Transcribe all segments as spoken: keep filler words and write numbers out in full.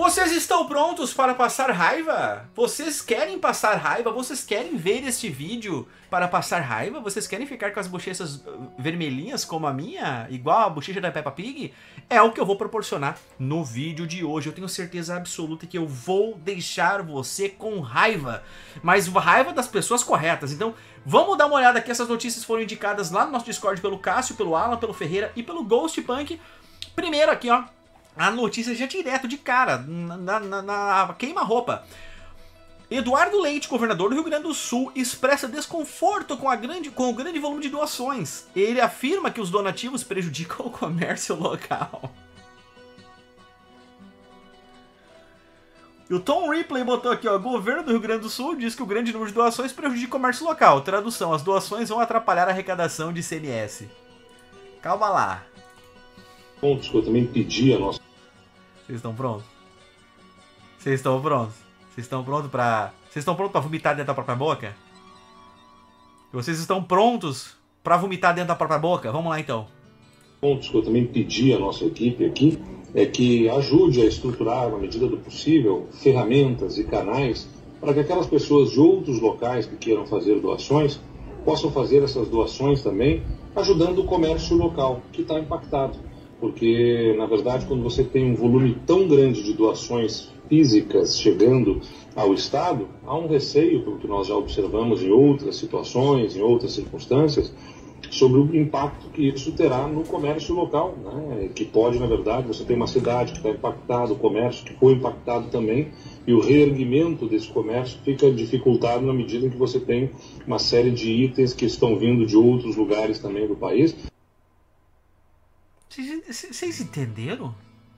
Vocês estão prontos para passar raiva? Vocês querem passar raiva? Vocês querem ver este vídeo para passar raiva? Vocês querem ficar com as bochechas vermelhinhas como a minha? Igual a bochecha da Peppa Pig? É o que eu vou proporcionar no vídeo de hoje. Eu tenho certeza absoluta que eu vou deixar você com raiva. Mas raiva das pessoas corretas. Então, vamos dar uma olhada aqui. Essas notícias foram indicadas lá no nosso Discord pelo Cássio, pelo Alan, pelo Ferreira e pelo Ghost Punk. Primeiro aqui, ó. A notícia já direto, de cara, na, na, na queima-roupa. Eduardo Leite, governador do Rio Grande do Sul, expressa desconforto com, a grande, com o grande volume de doações. Ele afirma que os donativos prejudicam o comércio local. E o Tom Ripley botou aqui, ó, governo do Rio Grande do Sul diz que o grande número de doações prejudica o comércio local. Tradução, as doações vão atrapalhar a arrecadação de I C M S. Calma lá. Pontos que eu também pedi a nossa... Vocês estão prontos? Vocês estão prontos? Vocês estão prontos pra... Vocês estão prontos pra vomitar dentro da própria boca? Vocês estão prontos pra vomitar dentro da própria boca? Vamos lá então. Pontos que eu também pedi à nossa equipe aqui é que ajude a estruturar, na medida do possível, ferramentas e canais para que aquelas pessoas de outros locais que queiram fazer doações possam fazer essas doações também, ajudando o comércio local, que está impactado. Porque, na verdade, quando você tem um volume tão grande de doações físicas chegando ao Estado, há um receio, pelo que nós já observamos em outras situações, em outras circunstâncias, sobre o impacto que isso terá no comércio local, né? Que pode, na verdade, você tem uma cidade que está impactada, o comércio que foi impactado também, e o reerguimento desse comércio fica dificultado na medida em que você tem uma série de itens que estão vindo de outros lugares também do país. Vocês entenderam?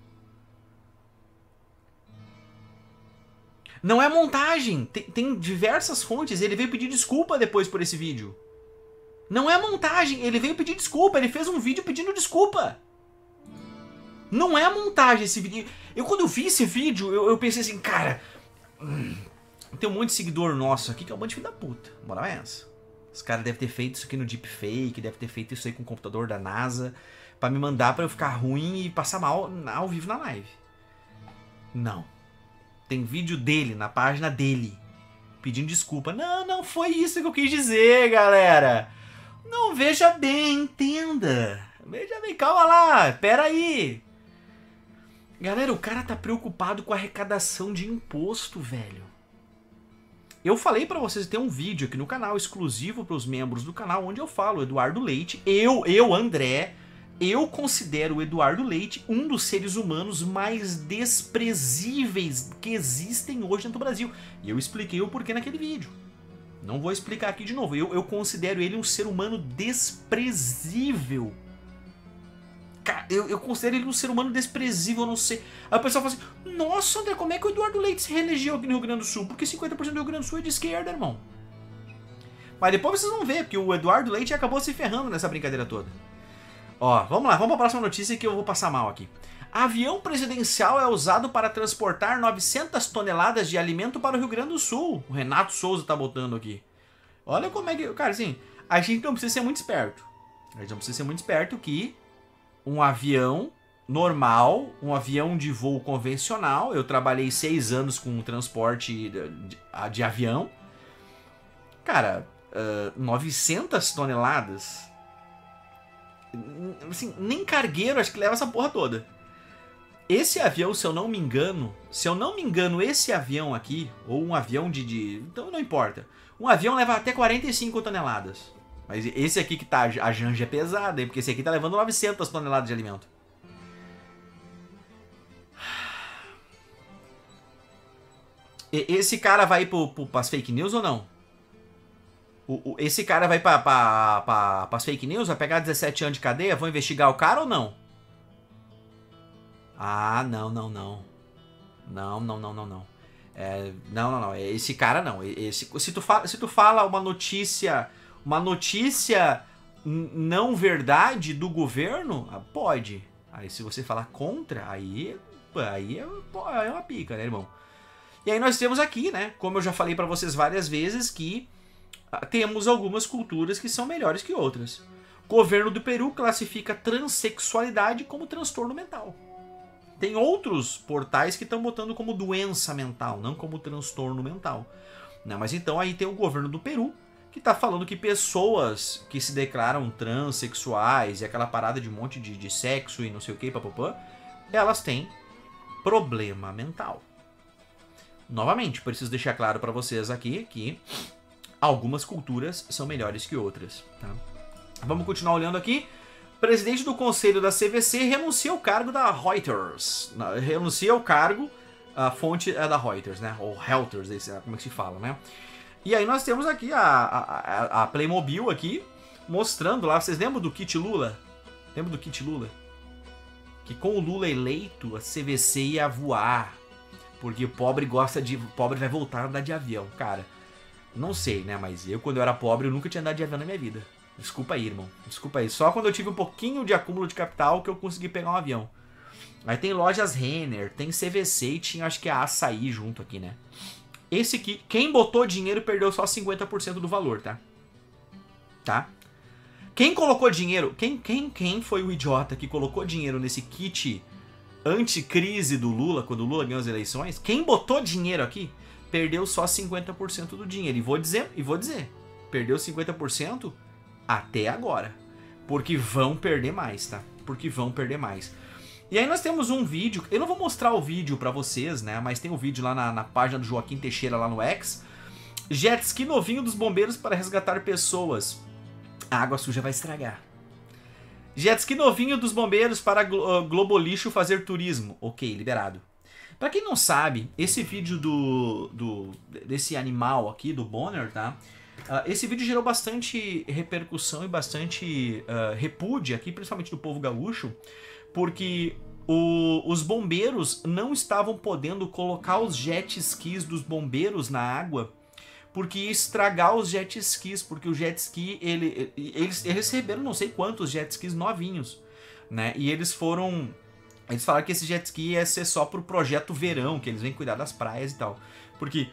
Não é montagem. Tem, tem diversas fontes. Ele veio pedir desculpa depois por esse vídeo. Não é montagem. Ele veio pedir desculpa. Ele fez um vídeo pedindo desculpa. Não é montagem esse vídeo. Eu, quando eu vi esse vídeo, eu, eu pensei assim, cara... Hum, tem um monte de seguidor nosso aqui que é um monte de filho da puta. Bora é essa. Os caras devem ter feito isso aqui no deepfake. Deve ter feito isso aí com o computador da NASA. Pra me mandar pra eu ficar ruim e passar mal ao vivo na live. Não. Tem vídeo dele, na página dele, pedindo desculpa. Não, não foi isso que eu quis dizer, galera. Não, veja bem, entenda. Veja bem, calma lá, pera aí. Galera, o cara tá preocupado com a arrecadação de imposto, velho. Eu falei pra vocês, tem um vídeo aqui no canal, exclusivo pros membros do canal, onde eu falo, Eduardo Leite, eu, eu, André... Eu considero o Eduardo Leite um dos seres humanos mais desprezíveis que existem hoje dentro do Brasil. E eu expliquei o porquê naquele vídeo. Não vou explicar aqui de novo. Eu, eu considero ele um ser humano desprezível. Cara, eu, eu considero ele um ser humano desprezível, eu não sei. Aí o pessoal fala assim, nossa, André, como é que o Eduardo Leite se reelegeu aqui no Rio Grande do Sul? Porque cinquenta por cento do Rio Grande do Sul é de esquerda, irmão. Mas depois vocês vão ver, porque o Eduardo Leite acabou se ferrando nessa brincadeira toda. Ó, vamos lá, vamos para a próxima notícia que eu vou passar mal aqui. Avião presidencial é usado para transportar novecentas toneladas de alimento para o Rio Grande do Sul. O Renato Souza tá botando aqui. Olha como é que... Cara, assim, a gente não precisa ser muito esperto. A gente não precisa ser muito esperto que um avião normal, um avião de voo convencional... Eu trabalhei seis anos com transporte de, de, de avião. Cara, uh, novecentas toneladas... Assim, nem cargueiro acho que leva essa porra toda. Esse avião, se eu não me engano, se eu não me engano, esse avião aqui, ou um avião de, de... Então não importa. Um avião leva até quarenta e cinco toneladas. Mas esse aqui que tá, a janja é pesada, hein? Porque esse aqui tá levando novecentas toneladas de alimento. Esse cara vai pro, pro, pras fake news ou não? O, o, esse cara vai pra, pra, pra, pras fake news? Vai pegar dezessete anos de cadeia? Vão investigar o cara ou não? Ah, não, não, não. Não, não, não, não, não. É, não, não, não. Esse cara não. Esse, se, tu fala, se tu fala uma notícia... Uma notícia não verdade do governo, pode. Aí se você falar contra, aí, aí é, é uma pica, né, irmão? E aí nós temos aqui, né? Como eu já falei pra vocês várias vezes, que... Temos algumas culturas que são melhores que outras. O governo do Peru classifica transexualidade como transtorno mental. Tem outros portais que estão botando como doença mental, não como transtorno mental. Né? Mas então aí tem o governo do Peru, que tá falando que pessoas que se declaram transexuais e aquela parada de um monte de, de sexo e não sei o que, papapá, elas têm problema mental. Novamente, preciso deixar claro para vocês aqui que algumas culturas são melhores que outras. Tá? Vamos continuar olhando aqui. Presidente do Conselho da C V C renuncia ao cargo da Reuters. Renuncia ao cargo, a fonte é da Reuters, né? Ou Reuters, como é que se fala, né? E aí nós temos aqui a, a, a Playmobil aqui, mostrando lá. Vocês lembram do kit Lula? Lembram do kit Lula? Que com o Lula eleito, a C V C ia voar. Porque o pobre gosta de... O pobre vai voltar a andar de avião. Cara, não sei, né? Mas eu, quando eu era pobre, eu nunca tinha andado de avião na minha vida. Desculpa aí, irmão. Desculpa aí. Só quando eu tive um pouquinho de acúmulo de capital que eu consegui pegar um avião. Aí tem lojas Renner, tem C V C e tinha, acho que a Açaí junto aqui, né? Esse aqui, quem botou dinheiro perdeu só cinquenta por cento do valor, tá? Tá? Quem colocou dinheiro... Quem, quem, quem foi o idiota que colocou dinheiro nesse kit anticrise do Lula, quando o Lula ganhou as eleições? Quem botou dinheiro aqui perdeu só cinquenta por cento do dinheiro. E vou dizer, e vou dizer, perdeu cinquenta por cento até agora. Porque vão perder mais, tá? Porque vão perder mais. E aí nós temos um vídeo, eu não vou mostrar o vídeo pra vocês, né? Mas tem um vídeo lá na, na página do Joaquim Teixeira lá no X. Jet ski novinho dos bombeiros para resgatar pessoas. A água suja vai estragar. Jet ski novinho dos bombeiros para uh, Globo Lixo fazer turismo. Ok, liberado. Pra quem não sabe, esse vídeo do, do desse animal aqui, do Bonner, tá? Uh, esse vídeo gerou bastante repercussão e bastante uh, repúdio aqui, principalmente do povo gaúcho, porque o, os bombeiros não estavam podendo colocar os jet skis dos bombeiros na água, porque ia estragar os jet skis, porque o jet ski, ele, eles, eles receberam não sei quantos jet skis novinhos, né? E eles foram... Eles falaram que esse jet ski ia ser só pro projeto verão, que eles vêm cuidar das praias e tal. Porque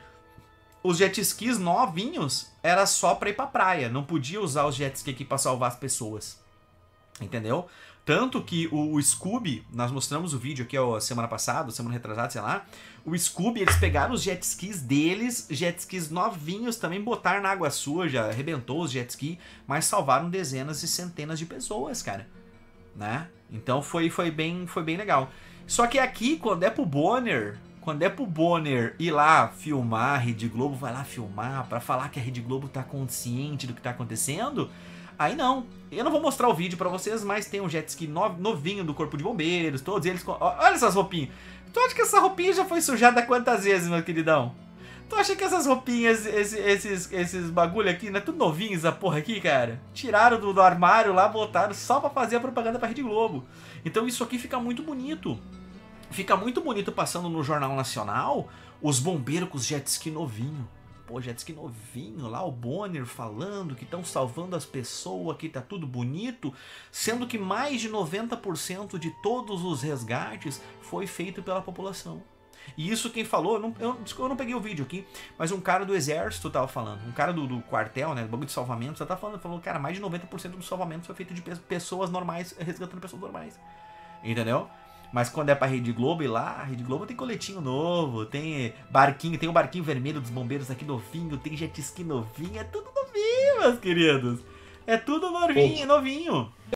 os jet skis novinhos era só pra ir pra praia, não podia usar os jet skis aqui pra salvar as pessoas. Entendeu? Tanto que o, o Scooby, nós mostramos o vídeo aqui ó, semana passada, semana retrasada, sei lá. O Scooby, eles pegaram os jet skis deles, jet skis novinhos, também botaram na água suja, arrebentou os jet skis, mas salvaram dezenas e centenas de pessoas, cara. Né? Então foi, foi, bem, foi bem legal. Só que aqui, quando é pro Bonner, quando é pro Bonner ir lá filmar, a Rede Globo vai lá filmar, pra falar que a Rede Globo tá consciente do que tá acontecendo... Aí não, eu não vou mostrar o vídeo pra vocês, mas tem um jet ski novinho do Corpo de Bombeiros, todos eles... Olha essas roupinhas. Tu acha que essa roupinha já foi sujada quantas vezes, meu queridão? Tu acha que essas roupinhas, esses, esses, esses bagulho aqui, não é tudo novinho essa porra aqui, cara? Tiraram do, do armário lá, botaram só pra fazer a propaganda pra Rede Globo. Então isso aqui fica muito bonito. Fica muito bonito passando no Jornal Nacional, os bombeiros com os jet ski novinho. Pô, jet ski novinho lá, o Bonner falando que estão salvando as pessoas, que tá tudo bonito, sendo que mais de noventa por cento de todos os resgates foi feito pela população. E isso quem falou, eu não, eu, eu não peguei o vídeo aqui, mas um cara do exército tava falando, um cara do, do quartel, né, do bagulho de salvamento, já tá falando, falou, cara, mais de noventa por cento do salvamento foi feito de pessoas normais, resgatando pessoas normais. Entendeu? Mas quando é pra Rede Globo, e lá, a Rede Globo tem coletinho novo, tem barquinho, tem o barquinho vermelho dos bombeiros aqui novinho, tem jet ski novinho, é tudo novinho, meus queridos. É tudo novinho, novinho.